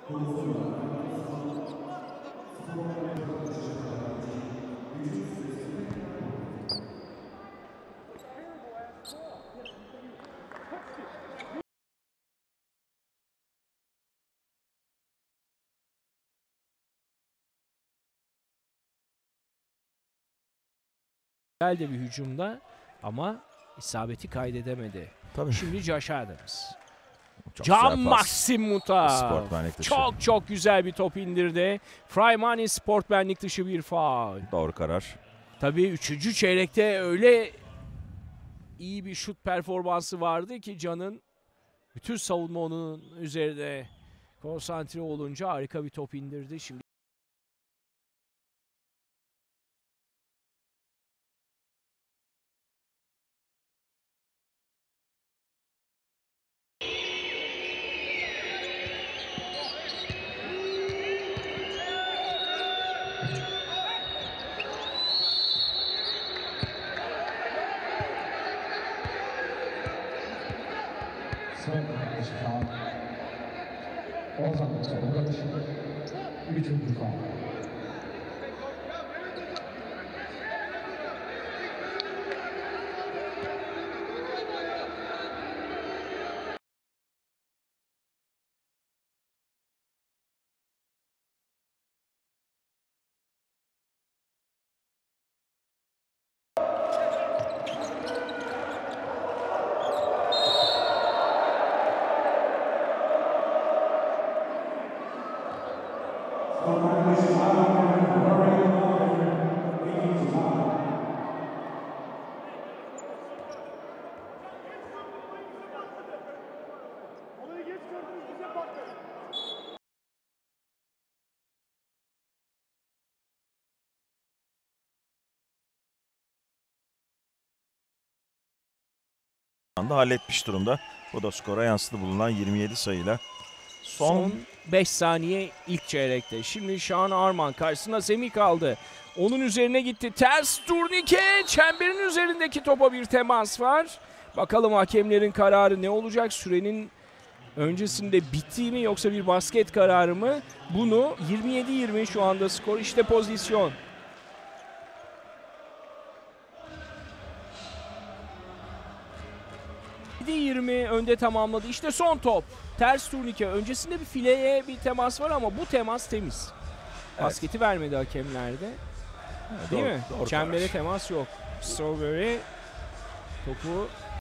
Güzel de bir hücumda ama isabeti kaydedemedi. Tabii. Şimdi Josh Adams. Çok Can güzel pas. Maxim Muta. Sportmenlik dışı. Çok güzel bir top indirdi. Frymani sportmenlik dışı bir faul. Doğru karar. Tabii 3. çeyrekte öyle iyi bir şut performansı vardı ki Can'ın bütün savunma onun üzerinde konsantre olunca harika bir top indirdi. Şimdi Anda halletmiş durumda. Bu da skora yansıdı bulunan 27 sayıyla. son 5 saniye ilk çeyrekte. Şimdi Sean Arman karşısına Semih kaldı. Onun üzerine gitti. Ters turnike. Çemberin üzerindeki topa bir temas var. Bakalım hakemlerin kararı ne olacak? Sürenin öncesinde bitti mi yoksa bir basket kararı mı? Bunu 27-20 şu anda skor. İşte pozisyon. 20 önde tamamladı. İşte son top. Ters turnike. Öncesinde bir fileye bir temas var ama bu temas temiz. Basketi vermedi hakemlerde. Değil mi? Doğru Çembere karar. temas yok. Strawberry topu